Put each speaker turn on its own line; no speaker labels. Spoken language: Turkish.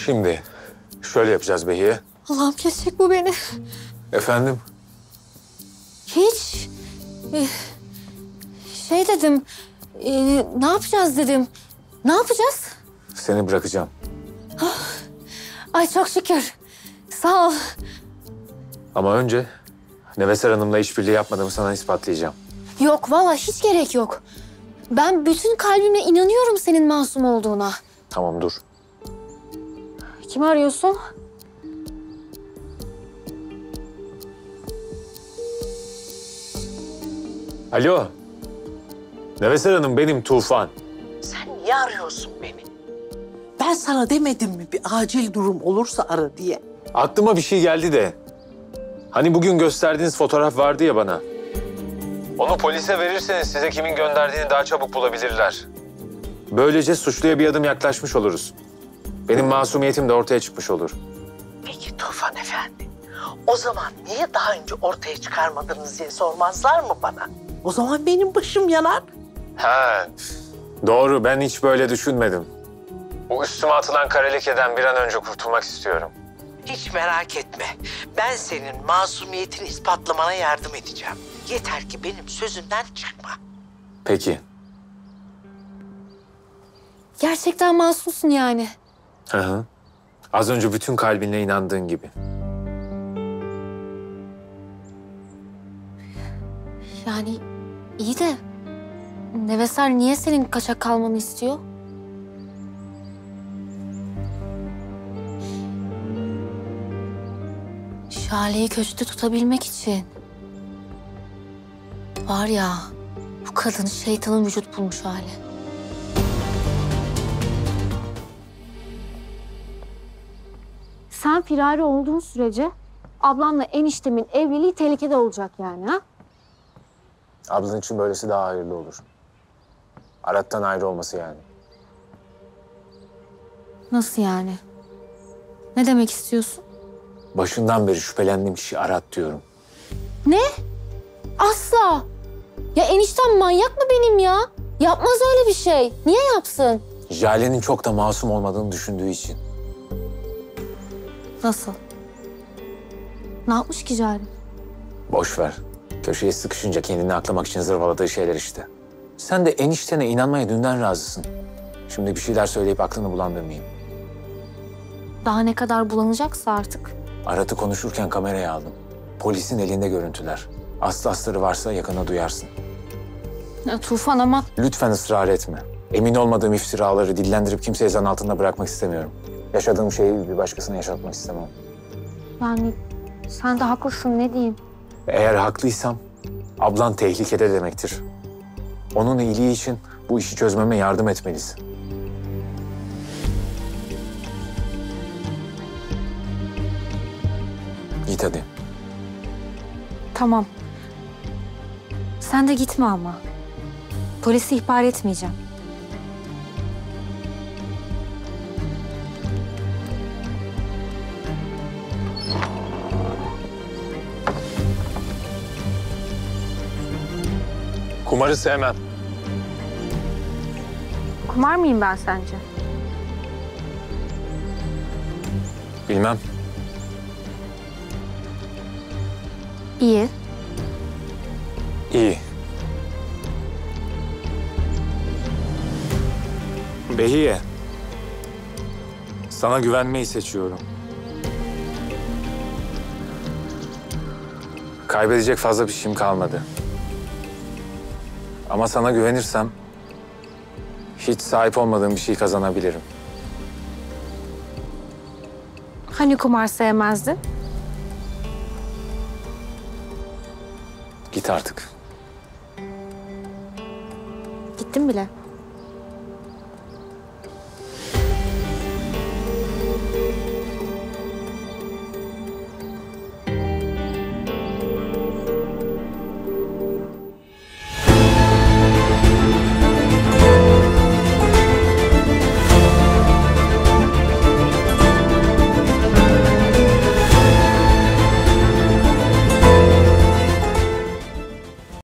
Şimdi şöyle yapacağız Behiye.
Allah'ım kesecek bu beni.
Efendim?
Hiç. Şey dedim. Ne yapacağız dedim. Ne yapacağız?
Seni bırakacağım.
Ay çok şükür. Sağ ol.
Ama önce Neveser Hanım'la işbirliği yapmadığımı sana ispatlayacağım.
Yok vallahi hiç gerek yok. Ben bütün kalbimle inanıyorum senin masum olduğuna.
Tamam dur.
Kimi arıyorsun?
Alo. Neveser Hanım benim Tufan.
Sen niye arıyorsun beni? Ben sana demedim mi bir acil durum olursa ara diye?
Aklıma bir şey geldi de. Hani bugün gösterdiğiniz fotoğraf vardı ya bana. Onu polise verirseniz size kimin gönderdiğini daha çabuk bulabilirler. Böylece suçluya bir adım yaklaşmış oluruz. Benim masumiyetim de ortaya çıkmış olur.
Peki Tufan Efendi, o zaman niye daha önce ortaya çıkarmadınız diye sormazlar mı bana? O zaman benim başım yanar.
He, doğru. Ben hiç böyle düşünmedim. O üstüme atılan kara lekeden bir an önce kurtulmak istiyorum.
Hiç merak etme. Ben senin masumiyetini ispatlamana yardım edeceğim. Yeter ki benim sözümden çıkma.
Peki.
Gerçekten masumsun yani.
Hı hı. Az önce bütün kalbinle inandığın gibi.
Yani iyi de Neveser niye senin kaçak kalmanı istiyor? Şale'yi köşkte tutabilmek için. Var ya, bu kadın şeytanın vücut bulmuş hali.
Sen firari olduğun sürece ablanla eniştemin evliliği tehlikede olacak yani ha?
Ablan için böylesi daha hayırlı olur. Arat'tan ayrı olması yani.
Nasıl yani? Ne demek istiyorsun?
Başından beri şüphelendiğim kişi Arat diyorum.
Ne? Asla. Ya eniştem manyak mı benim ya? Yapmaz öyle bir şey. Niye yapsın?
Jale'nin çok da masum olmadığını düşündüğü için.
Nasıl? Ne yapmış ki Cari?
Boş ver. Köşeye sıkışınca kendini aklamak için zırvaladığı şeyler işte. Sen de eniştene inanmaya dünden razısın. Şimdi bir şeyler söyleyip aklını bulandırmayayım.
Daha ne kadar bulanacaksa artık.
Arat'ı konuşurken kameraya aldım. Polisin elinde görüntüler. Aslı astarı varsa yakına duyarsın.
Ya Tufan ama...
Lütfen ısrar etme. Emin olmadığım iftiraları dillendirip kimseye zan altında bırakmak istemiyorum. Yaşadığım şeyi bir başkasına yaşatmak istemem.
Yani sen de haklısın ne diyeyim.
Eğer haklıysam ablan tehlikede demektir. Onun iyiliği için bu işi çözmeme yardım etmelisin. Git hadi.
Tamam. Sen de gitme ama. Polisi ihbar etmeyeceğim.
Kumarı sevmem.
Kumar mıyım ben sence?
Bilmem.
İyi.
İyi. Behiye. Sana güvenmeyi seçiyorum. Kaybedecek fazla bir şeyim kalmadı. Ama sana güvenirsem hiç sahip olmadığım bir şey kazanabilirim.
Hani kumar sevmezdin?
Git artık.
Gittim bile.